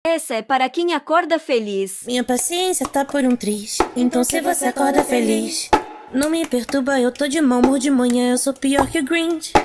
Essa é para quem acorda feliz. Minha paciência tá por um triz. Então se você acorda feliz, não me perturba, eu tô de mau humor de manhã, eu sou pior que o Grinch.